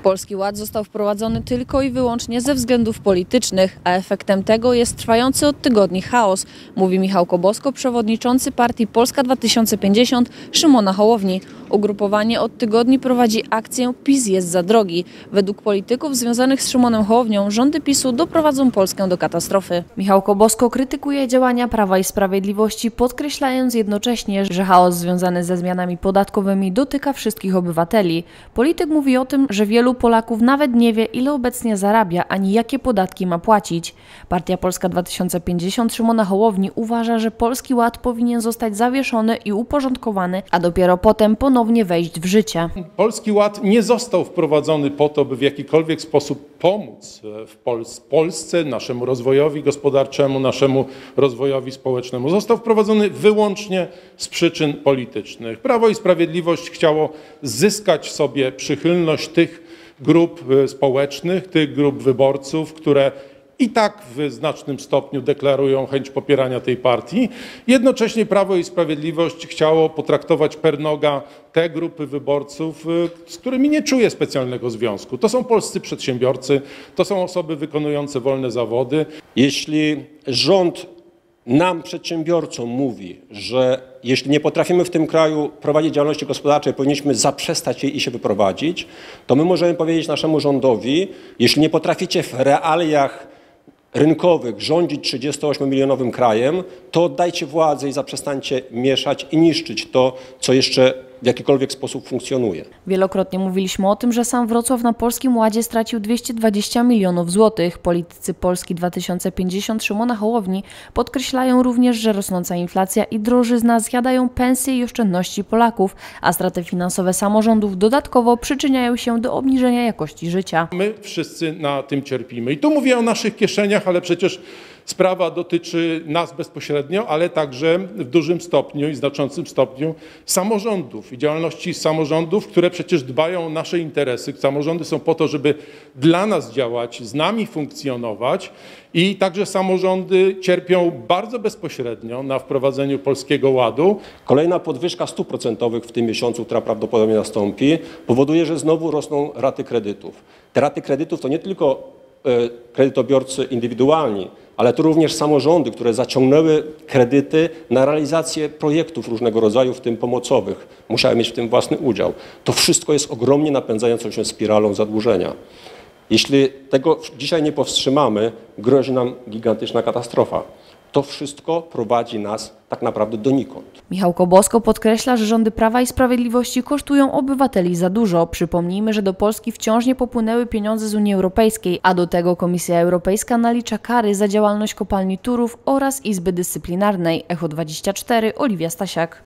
Polski Ład został wprowadzony tylko i wyłącznie ze względów politycznych, a efektem tego jest trwający od tygodni chaos, mówi Michał Kobosko, przewodniczący partii Polska 2050 Szymona Hołowni. Ugrupowanie od tygodni prowadzi akcję PiS jest za drogi. Według polityków związanych z Szymonem Hołownią rządy PiS-u doprowadzą Polskę do katastrofy. Michał Kobosko krytykuje działania Prawa i Sprawiedliwości, podkreślając jednocześnie, że chaos związany ze zmianami podatkowymi dotyka wszystkich obywateli. Polityk mówi o tym, że wielu Polaków nawet nie wie, ile obecnie zarabia, ani jakie podatki ma płacić. Partia Polska 2050 Szymona Hołowni uważa, że Polski Ład powinien zostać zawieszony i uporządkowany, a dopiero potem ponownie wejść w życie. Polski Ład nie został wprowadzony po to, by w jakikolwiek sposób pomóc w Polsce, naszemu rozwojowi gospodarczemu, naszemu rozwojowi społecznemu. Został wprowadzony wyłącznie z przyczyn politycznych. Prawo i Sprawiedliwość chciało zyskać sobie przychylność tych grup społecznych, tych grup wyborców, które i tak w znacznym stopniu deklarują chęć popierania tej partii. Jednocześnie Prawo i Sprawiedliwość chciało potraktować per noga te grupy wyborców, z którymi nie czuje specjalnego związku. To są polscy przedsiębiorcy, to są osoby wykonujące wolne zawody. Jeśli rząd nam, przedsiębiorcom, mówi, że jeśli nie potrafimy w tym kraju prowadzić działalności gospodarczej, powinniśmy zaprzestać jej i się wyprowadzić, to my możemy powiedzieć naszemu rządowi, jeśli nie potraficie w realiach rynkowych rządzić 38-milionowym krajem, to oddajcie władzę i zaprzestańcie mieszać i niszczyć to, co jeszcze w jakikolwiek sposób funkcjonuje. Wielokrotnie mówiliśmy o tym, że sam Wrocław na Polskim Ładzie stracił 220 milionów złotych. Politycy Polski 2050 Szymona Hołowni podkreślają również, że rosnąca inflacja i drożyzna zjadają pensje i oszczędności Polaków, a straty finansowe samorządów dodatkowo przyczyniają się do obniżenia jakości życia. My wszyscy na tym cierpimy. I tu mówię o naszych kieszeniach, ale przecież sprawa dotyczy nas bezpośrednio, ale także w dużym stopniu i znaczącym stopniu samorządów i działalności samorządów, które przecież dbają o nasze interesy. Samorządy są po to, żeby dla nas działać, z nami funkcjonować i także samorządy cierpią bardzo bezpośrednio na wprowadzeniu Polskiego Ładu. Kolejna podwyżka stóp procentowych w tym miesiącu, która prawdopodobnie nastąpi, powoduje, że znowu rosną raty kredytów. Te raty kredytów to nie tylko kredytobiorcy indywidualni, ale to również samorządy, które zaciągnęły kredyty na realizację projektów różnego rodzaju, w tym pomocowych. Musiały mieć w tym własny udział. To wszystko jest ogromnie napędzającą się spiralą zadłużenia. Jeśli tego dzisiaj nie powstrzymamy, grozi nam gigantyczna katastrofa. To wszystko prowadzi nas tak naprawdę donikąd. Michał Kobosko podkreśla, że rządy Prawa i Sprawiedliwości kosztują obywateli za dużo. Przypomnijmy, że do Polski wciąż nie popłynęły pieniądze z Unii Europejskiej, a do tego Komisja Europejska nalicza kary za działalność kopalni Turów oraz Izby Dyscyplinarnej. Echo 24, Oliwia Stasiak.